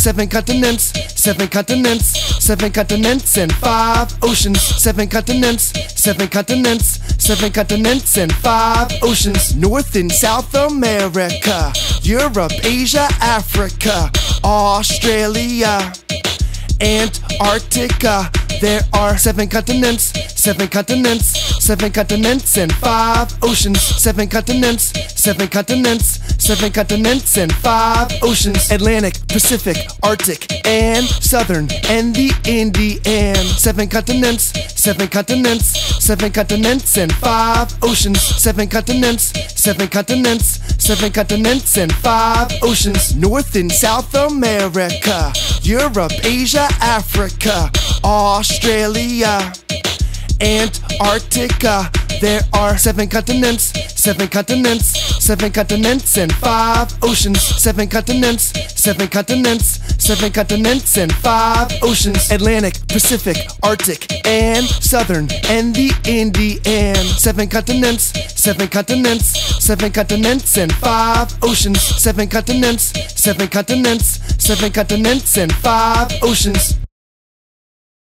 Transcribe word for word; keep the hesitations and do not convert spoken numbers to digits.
seven continents, seven continents, seven continents and five oceans. Seven continents, seven continents, seven continents and five oceans. North and South America, Europe, Asia, Africa, Australia, Antarctica. There are seven continents, seven continents, seven continents and five oceans. Seven continents, seven continents, seven continents and five oceans. Atlantic, Pacific, Arctic, and Southern, and the Indian. Seven continents, seven continents, seven continents and five oceans. Seven continents, seven continents, seven continents and five oceans. North and South America, Europe, Asia, Africa, Australia, Antarctica. There are seven continents, seven continents, seven continents and five oceans. Seven continents, seven continents, seven continents and five oceans. Atlantic, Pacific, Arctic, and Southern, and the Indian. Seven continents, seven continents, seven continents and five oceans. Seven continents, seven continents, seven continents and five oceans.